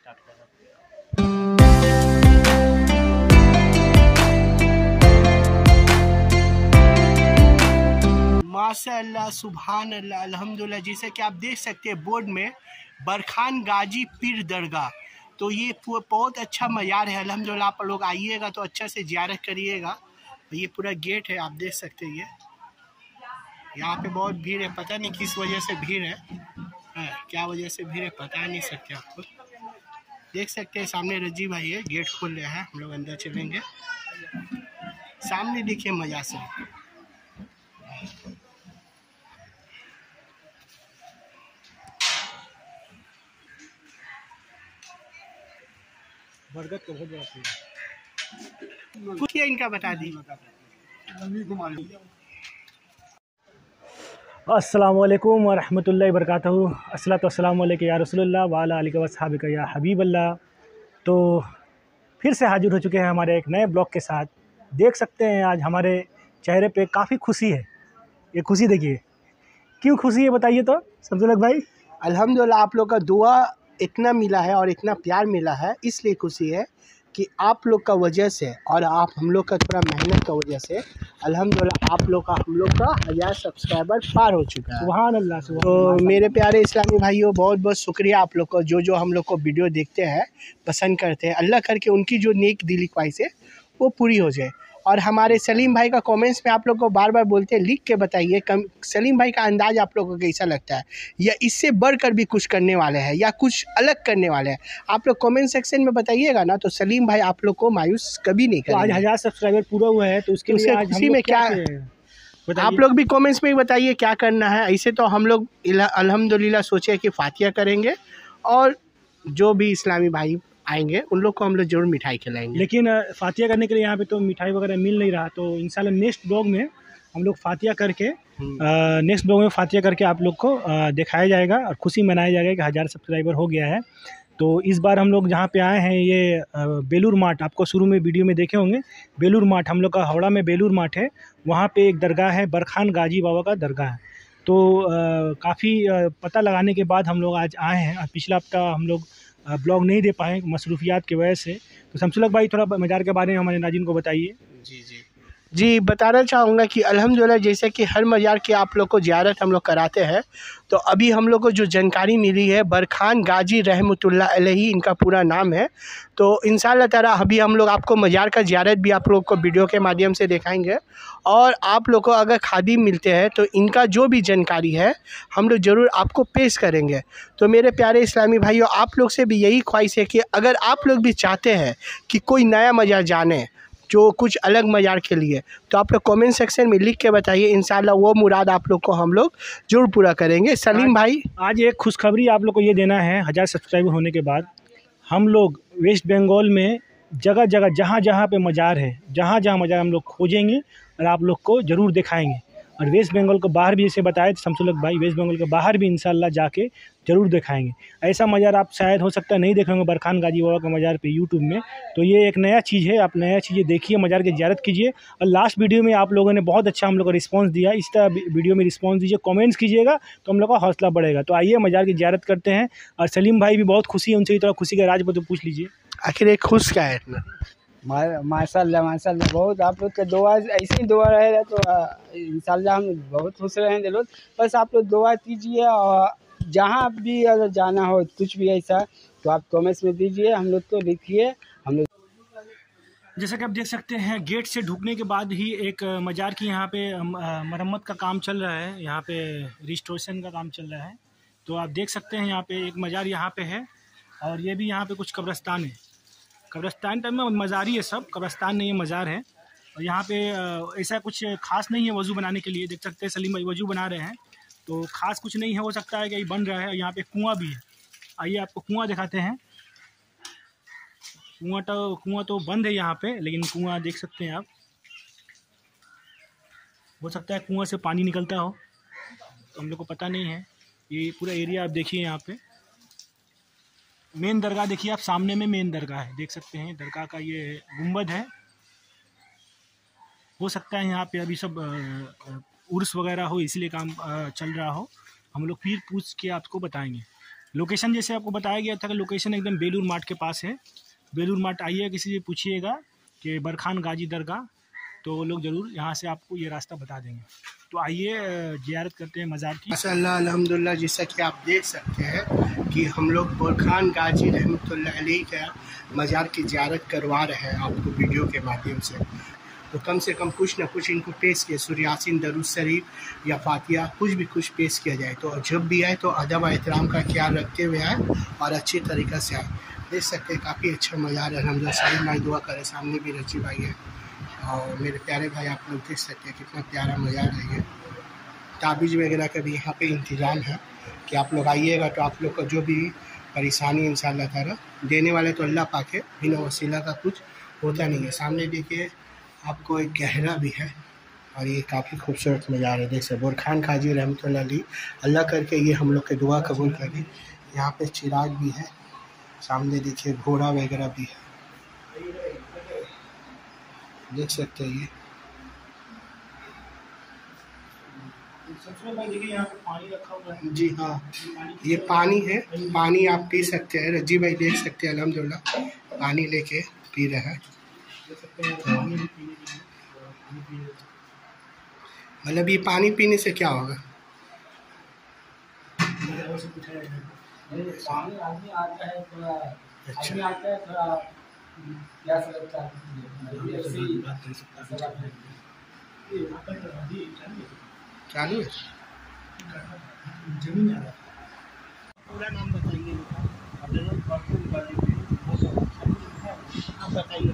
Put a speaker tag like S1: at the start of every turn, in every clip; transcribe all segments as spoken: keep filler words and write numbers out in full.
S1: Start कर रहा हूँ।
S2: माशाअल्लाह, सुभान अल्लाह, अल्हम्दुलिल्लाह। जैसे कि आप देख सकते हैं बोर्ड में बरखान गाजी पीर दरगाह, तो ये बहुत अच्छा मज़ार है अल्हम्दुलिल्लाह। आप लोग आइएगा तो अच्छा से ज़ियारत करिएगा। ये पूरा गेट है, आप देख सकते हैं। ये यहाँ पे बहुत भीड़ है, पता नहीं किस वजह से भीड़ है, है क्या वजह से भीड़ है पता नहीं सकते। आपको देख सकते हैं सामने रजी भाई है, गेट खोल रहे हैं। हम लोग अंदर चलेंगे, सामने देखिए मज़ा से।
S1: बरगद का बहुत बड़ा
S2: कुछ इनका बता दी।
S1: अस्सलामुअलैकुम वरहमतुल्लाहि वबरकातुहू। अस्सलातु वस्सलामु अलैका या रसूलुल्लाह व अला आलिका वस्सहाबिका या हबीबल्लाह। तो फिर से हाजिर हो चुके हैं हमारे एक नए ब्लॉग के साथ। देख सकते हैं आज हमारे चेहरे पे काफ़ी खुशी है। ये खुशी देखिए, क्यों खुशी है बताइए तो शमसुल हक भाई।
S2: अल्हम्दुलिल्लाह, आप लोग का दुआ इतना मिला है और इतना प्यार मिला है, इसलिए खुशी है कि आप लोग का वजह से और आप हम लोग का थोड़ा मेहनत का वजह से अल्हम्दुलिल्लाह आप लोग का हम लोग का हज़ार सब्सक्राइबर पार हो चुका है।
S1: सुभान अल्लाह। सुभान
S2: तो
S1: अल्लाह।
S2: मेरे प्यारे इस्लामी भाइयों, बहुत बहुत शुक्रिया आप लोग को, जो जो हम लोग को वीडियो देखते हैं, पसंद करते हैं। अल्लाह करके उनकी जो नेक दिली ख्वाहिश है वो पूरी हो जाए। और हमारे सलीम भाई का कमेंट्स में आप लोग को बार बार बोलते हैं, लिख के बताइए कम सलीम भाई का अंदाज आप लोग को कैसा लगता है, या इससे बढ़कर भी कुछ करने वाले हैं या कुछ अलग करने वाले हैं। आप लोग कमेंट सेक्शन में बताइएगा ना, तो सलीम भाई आप लोग को मायूस कभी नहीं
S1: तो आज
S2: करेंगे।
S1: हज़ार सब्सक्राइबर पूरा हुआ है, तो उसके लिए आज हम
S2: खुशी
S1: लोग
S2: में
S1: क्या
S2: क्या
S1: बताइए?
S2: आप लोग भी कमेंट्स में बताइए क्या करना है। ऐसे तो हम लोग अल्हम्दुलिल्लाह सोचे कि फातिया करेंगे, और जो भी इस्लामी भाई आएंगे उन लोग को हम लोग जरूर मिठाई खिलाएंगे।
S1: लेकिन फातिया करने के लिए यहाँ पे तो मिठाई वगैरह मिल नहीं रहा, तो इंशाल्लाह नेक्स्ट ब्लॉग में हम लोग फातिया करके नेक्स्ट ब्लॉग में फातिया करके आप लोग को आ, दिखाया जाएगा और खुशी मनाया जाएगा कि हज़ार सब्सक्राइबर हो गया है। तो इस बार हम लोग जहाँ पे आए हैं, ये बेलूर माठ, आपको शुरू में वीडियो में देखे होंगे। बेलूर माठ हम लोग का हावड़ा में बेलूर माठ है, वहाँ पे एक दरगाह है, बरखान गाजी बाबा का दरगाह है। तो काफ़ी पता लगाने के बाद हम लोग आज आए हैं। पिछला हफ्ता हम लोग ब्लॉग नहीं दे पाए मसरूफियात की वजह से। तो शमसुल हक भाई थोड़ा मज़ार के बारे में हमारे नाज़रीन को बताइए।
S2: जी जी जी बताना चाहूँगा कि अल्हम्दुलिल्लाह, जैसे कि हर मज़ार की आप लोग को ज़ियारत हम लोग कराते हैं, तो अभी हम लोग को जो जानकारी मिली है, बरखान गाजी रहमतुल्लाह अलैहि इनका पूरा नाम है। तो इंशाअल्लाह ताला अभी हम लोग आपको मज़ार का ज़ियारत भी आप लोग को वीडियो के माध्यम से दिखाएंगे, और आप लोग को अगर खादिम मिलते हैं तो इनका जो भी जानकारी है हम लोग ज़रूर आपको पेश करेंगे। तो मेरे प्यारे इस्लामी भाइयों, आप लोग से भी यही ख्वाहिश है कि अगर आप लोग भी चाहते हैं कि कोई नया मज़ार जाने, जो कुछ अलग मज़ार के लिए, तो आप लोग कमेंट सेक्शन में लिख के बताइए। इंशाल्लाह वो मुराद आप लोग को हम लोग जरूर पूरा करेंगे। सलीम भाई,
S1: आज एक खुशखबरी आप लोग को ये देना है। हज़ार सब्सक्राइबर होने के बाद हम लोग वेस्ट बंगाल में जगह जगह जहाँ जहाँ पे मज़ार है, जहाँ जहाँ मज़ार हम लोग खोजेंगे और आप लोग को ज़रूर दिखाएंगे। और वेस्ट बंगाल को बाहर भी जैसे बताए शमसुल हक भाई, वेस्ट बंगाल के बाहर भी इंशाल्लाह जाके ज़रूर दिखाएंगे। ऐसा मज़ार आप शायद हो सकता है नहीं देखेंगे बरखान गाजी बाबा का मज़ार पे यूट्यूब में। तो ये एक नया चीज़ है, आप नया चीज़ें देखिए, मज़ार की ज़ियारत कीजिए। और लास्ट वीडियो में आप लोगों ने बहुत अच्छा हम लोग को रिस्पॉन्स दिया, इस तरह वीडियो में रिस्पॉन्स दीजिए, कमेंट्स कीजिएगा, तो हम लोग का हौसला बढ़ेगा। तो आइए मज़ार की ज़ियारत करते हैं। और सलीम भाई भी बहुत खुशी है, उनसे भी थोड़ा खुशी का राज तो पूछ लीजिए।
S2: आखिर एक खुश क्या है इतना?
S3: माशाल्लाह माशाल्लाह, बहुत आप लोग का दुआ ऐसे ही दुआ रहेगा तो इंशाल्लाह हम बहुत खुश रहेंगे लोग। बस आप लोग दुआ कीजिए, और जहाँ भी अगर जाना हो कुछ भी ऐसा, तो आप कमेंट्स में दीजिए, हम लोग को लिखिए। हम लोग
S1: जैसा कि आप देख सकते हैं, गेट से ढुकने के बाद ही एक मज़ार की यहाँ पे मरम्मत का काम चल रहा है, यहाँ पे रिस्टोरेशन का काम चल रहा है। तो आप देख सकते हैं यहाँ पे एक मज़ार यहाँ पे है, और ये भी यहाँ पे कुछ कब्रस्तान है। कब्रस्तान टाइम में मज़ार ही है, सब कब्रस्तान नहीं है, मज़ार है। और यहाँ पे ऐसा कुछ खास नहीं है वज़ू बनाने के लिए। देख सकते हैं सलीम भाई वज़ू बना रहे हैं, तो खास कुछ नहीं है, हो सकता है कि ये बन रहा है। यहाँ पे कुआं भी है, आइए आपको कुआं दिखाते हैं। कुआं तो कुआं तो बंद है यहाँ पे, लेकिन कुआं देख सकते हैं आप। हो सकता है कुआं से पानी निकलता हो, तो हम लोग को पता नहीं है। ये पूरा एरिया आप देखिए, यहाँ पे मेन दरगाह देखिए आप, सामने में मेन दरगाह है, देख सकते हैं। दरगाह का ये गुंबद है। हो सकता है यहाँ पे अभी सब उर्स वगैरह हो, इसलिए काम चल रहा हो। हम लोग फिर पूछ के आपको बताएंगे। लोकेशन जैसे आपको बताया गया था कि लोकेशन एकदम बेलूर मार्ट के पास है। बेलूर मार्ट आइए, किसी से पूछिएगा कि बरखान गाजी दरगाह, तो वो लोग ज़रूर यहाँ से आपको ये रास्ता बता देंगे। तो आइए ज़ियारत करते हैं मज़ार की।
S2: माशाअल्लाह अल्हम्दुलिल्लाह, जैसा कि आप देख सकते हैं कि हम लोग बरखान गाजी रहमतुल्लाह अलैह का मज़ार की ज़ियारत करवा रहे हैं आपको वीडियो के माध्यम से। तो कम से कम कुछ ना कुछ इनको पेश किया, सूरह यासीन, दरूद शरीफ या फातिहा, कुछ भी कुछ पेश किया जाए। तो जब भी आए तो अदब और एहतराम का ख्याल रखते हुए आए और अच्छी तरीक़े से आए। देख सकते हैं काफ़ी अच्छा मज़ार है। अल्हम्दुलिल्लाह साहिब भाई दुआ करें, सामने भी रची भाई है और मेरे प्यारे भाई, आप लोग देख सकते हैं कितना प्यारा मज़ार है ये। ताबीज़ वगैरह का भी यहाँ पे इंतज़ाम है कि आप लोग आइएगा तो आप लोग को जो भी परेशानी इंशाअल्लाह ताला देने वाले तो अल्लाह पाक है, बिना वसीला का कुछ होता नहीं है। सामने देखिए आपको एक गहरा भी है और ये काफ़ी खूबसूरत मज़ार है। देख सकते बरखान गाजी रहमतुल्लाह अलैह, अल्लाह करके ये हम लोग के दुआ कबूल करें। यहाँ पे चिराग भी है, सामने देखिए घोड़ा वगैरह भी है, देख सकते हैं ये।
S1: देखिए यहाँ पे पानी रखा हुआ है।
S2: जी हाँ, ये पानी है, पानी आप पी सकते हैं। रजी भाई देख सकते हैं अल्हम्दुलिल्लाह पानी लेके पी रहे हैं। मतलब ये पानी पीने से क्या होगा?
S3: पानी आदमी आता है थोड़ा,
S2: अच्छा।
S3: आदमी आता है थोड़ा प्यास लगता है।
S2: चालू है।
S1: जमीन आ रहा है।
S2: पूरा नाम बताइए आप बताइए।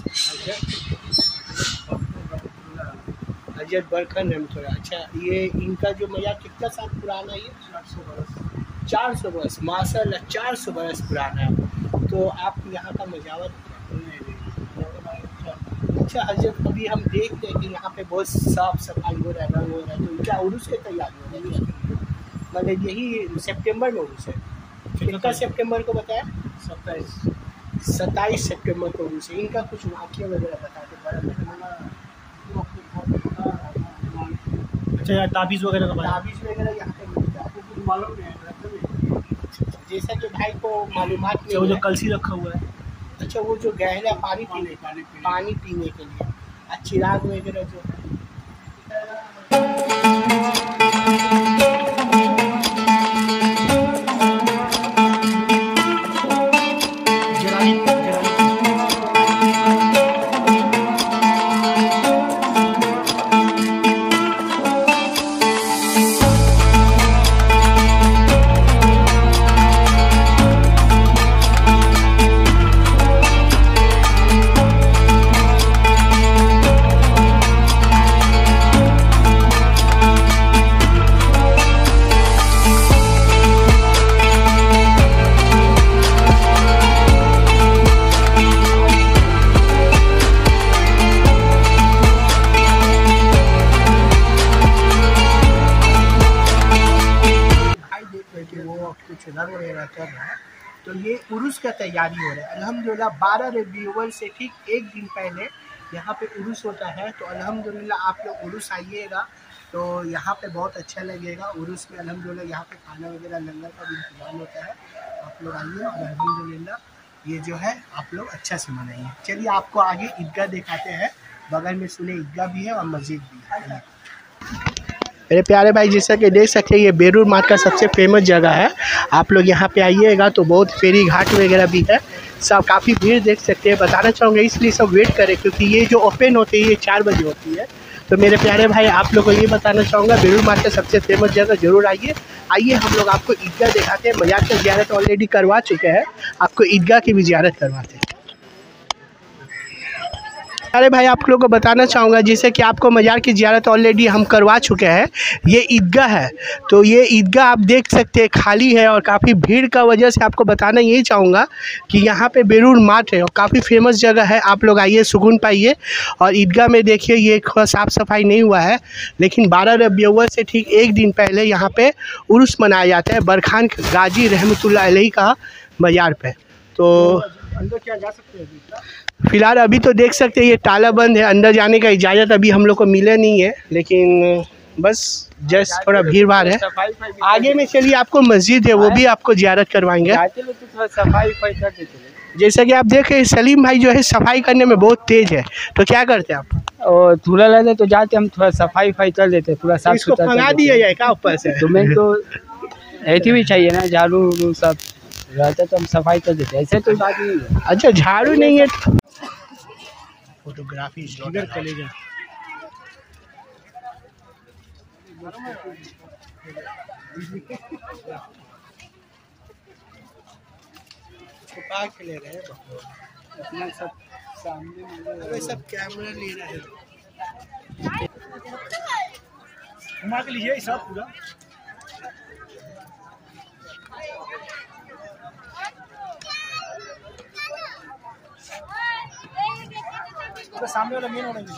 S2: अजय बरखान रहमतुल्लाह। अच्छा, ये इनका जो मज़ार कितना साल पुराना है? ये चार सौ बरस। चार सौ बरस, माशाअल्लाह चार सौ बरस पुराना है। तो आप यहाँ का मजावर? अच्छा हजरत, अभी हम देखते हैं कि यहाँ पे बहुत साफ सफाई हो रहा है, रंग हो रहा है, तो क्या उर्स के तैयारी हो रही है? मतलब यही सितंबर में उर्स है। कितना सितंबर को बताया?
S3: सत्ताईस
S2: सत्ताईस सितंबर को उर्स है। इनका कुछ वाक़या वगैरह बताते
S1: अच्छा, यार ताबीज़ वगैरह का
S2: ताबीज़ वगैरह यहाँ पे मिलता है, आपको कुछ मालूम नहीं है? जैसा कि भाई को मालूमात नहीं
S1: वो जो
S2: है।
S1: कलसी रखा हुआ है।
S2: अच्छा, वो जो गहरा पानी पीने
S3: पानी
S2: पानी पीने के लिए, और चिराग वगैरह जो है। कुछ रंग वगैरह कर रहा है। तो ये उर्स का तैयारी हो रहा है। अल्हम्दुलिल्लाह बारह रबीउल से ठीक एक दिन पहले यहाँ पे उर्स होता है। तो अल्हम्दुलिल्लाह आप लोग उर्स आइएगा तो यहाँ पे बहुत अच्छा लगेगा। उर्स में अल्हम्दुलिल्लाह यहाँ पे खाना वगैरह लंगर का भी इंतजाम होता है। आप लोग आइए और अल्हम्दुलिल्लाह ये जो है आप लोग अच्छा से मनाइए। चलिए आपको आगे ईदगाह दिखाते हैं। बगल में सुने ईदगाह भी है और मस्जिद भी है। मेरे प्यारे भाई जैसा कि देख सकते हैं ये बेलूर मार्ट का सबसे फेमस जगह है। आप लोग यहाँ पे आइएगा तो बहुत फेरी घाट वगैरह भी है। सब काफ़ी भीड़ देख सकते हैं। बताना चाहूँगा इसलिए सब वेट करें क्योंकि ये जो ओपन होती है ये चार बजे होती है। तो मेरे प्यारे भाई आप लोग को ये बताना चाहूँगा बेलूर मार्ट का सबसे फेमस जगह ज़रूर आइए। आइए हम लोग आपको ईदगाह दिखाते हैं। मज़ार की ज़ियारत ऑलरेडी करवा चुके हैं, आपको ईदगाह की भी ज़ियारत करवाते हैं। अरे भाई आप लोगों को बताना चाहूँगा जैसे कि आपको मज़ार की ज़ियारत ऑलरेडी हम करवा चुके हैं। ये ईदगाह है तो ये ईदगाह आप देख सकते हैं खाली है और काफ़ी भीड़ का वजह से आपको बताना यही चाहूँगा कि यहाँ पे बेलूर मार्ट है और काफ़ी फेमस जगह है। आप लोग आइए, सुकून पाइए। और ईदगाह में देखिए ये थोड़ा साफ़ सफाई नहीं हुआ है, लेकिन बारह रबीउल से ठीक एक दिन पहले यहाँ पे उर्स मनाया जाता है बरखान गाजी रहमतुल्लाह अलैह का मज़ार पे। तो
S1: अंदर क्या जा सकते हैं?
S2: फ़िलहाल अभी तो देख सकते हैं ये ताला बंद है, अंदर जाने का इजाज़त अभी हम लोग को मिला नहीं है, लेकिन बस जस्ट थोड़ा भीड़ भाड़ है।
S3: सफाई वफाई भी
S2: आगे में चलिए, आपको मस्जिद है वो भी आपको जियारत करवाएंगे।
S3: जाते लोग तो थोड़ा सफाई वफाई कर देते लोग।
S2: जैसा कि आप देख रहे हैं सलीम भाई जो है सफाई करने में बहुत तेज है, तो क्या करते हैं आप?
S3: और धूला रहता है तो जाते हम थोड़ा सफाई वफाई कर लेते हैं, पूरा साफ
S2: इसको
S3: सुथरा
S2: फंगा
S3: कर
S2: दिया
S3: देते
S2: जाए क्या ऊपर से?
S3: हैं। तो मैं तो ऐसी भी चाहिए ना, झाड़ू उड़ू सब रहता है तो हम सफाई कर देते हैं, ऐसे तो बात नहीं है।
S2: अच्छा, झाड़ू नहीं है। फोटोग्राफी
S1: इधर चलेगा।
S2: छुपा के ले रहे हैं,
S3: अपना सब सामने
S2: सब कैमरा ले रहे हैं।
S1: घुमा के लीजिए सब पूरा। तो सामने वाला मेन होना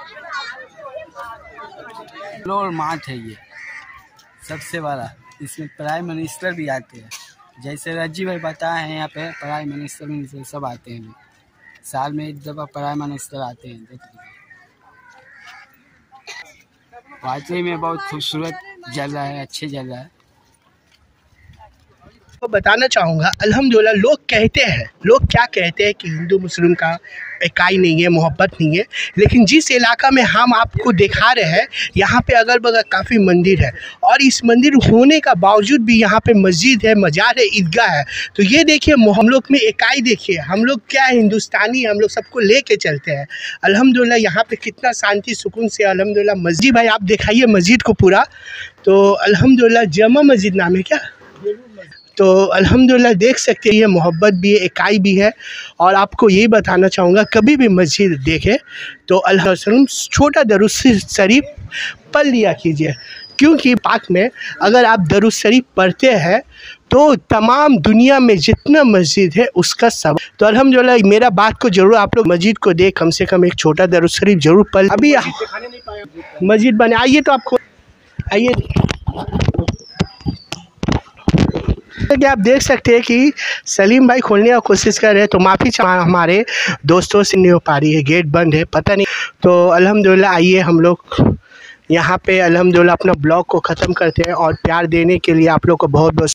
S3: फ्लोर मार्ट है ये सबसे बड़ा, इसमें प्राइम मिनिस्टर भी आते हैं। जैसे रज्जी भाई बताए हैं, यहाँ पे प्राइम मिनिस्टर मिनिस्टर सब आते हैं, साल में एक दफ़ा प्राइम मिनिस्टर आते हैं। देख लीजिए वाकई में बहुत खूबसूरत जगह है, अच्छी जगह है।
S2: तो बताना चाहूँगा अल्हम्दुलिल्लाह, लोग कहते हैं, लोग क्या कहते हैं कि हिंदू मुस्लिम का इकाई नहीं है, मोहब्बत नहीं है, लेकिन जिस इलाका में हम आपको दिखा रहे हैं यहाँ पे अगल बगल काफ़ी मंदिर है, और इस मंदिर होने का बावजूद भी यहाँ पे मस्जिद है, मजार है, ईदगाह है। तो ये देखिए हम लोग में इकाई देखिए, हम लोग क्या है, हिंदुस्तानी, हम लोग सबको ले कर चलते हैं। अल्हम्दुलिल्लाह यहाँ पे कितना शांति सुकून से अल्हम्दुलिल्लाह। मस्जिद भाई आप दिखाइए मस्जिद को पूरा, तो अल्हम्दुलिल्लाह जमा मस्जिद नाम है क्या? तो अल्हम्दुलिल्लाह देख सकते हैं, ये मोहब्बत भी है, इकाई भी है। और आपको यही बताना चाहूँगा, कभी भी मस्जिद देखें तो अल्लाह छोटा दरूद शरीफ पढ़ लिया कीजिए, क्योंकि पाक में अगर आप दरूद शरीफ पढ़ते हैं तो तमाम दुनिया में जितना मस्जिद है उसका सब। तो अल्हम्दुलिल्लाह मेरा बात को ज़रूर आप लोग मस्जिद को देख कम से कम एक छोटा दरूद शरीफ ज़रूर पढ़। अभी मस्जिद बने, आइए तो आपको आइए कि आप देख सकते हैं कि सलीम भाई खोलने की कोशिश कर रहे हैं, तो माफ़ी चाह हमारे दोस्तों से नहीं हो पा रही है, गेट बंद है, पता नहीं। तो अल्हम्दुलिल्लाह आइए हम लोग यहाँ पे अल्हम्दुलिल्लाह अपना ब्लॉग को ख़त्म करते हैं, और प्यार देने के लिए आप लोग को बहुत बहुत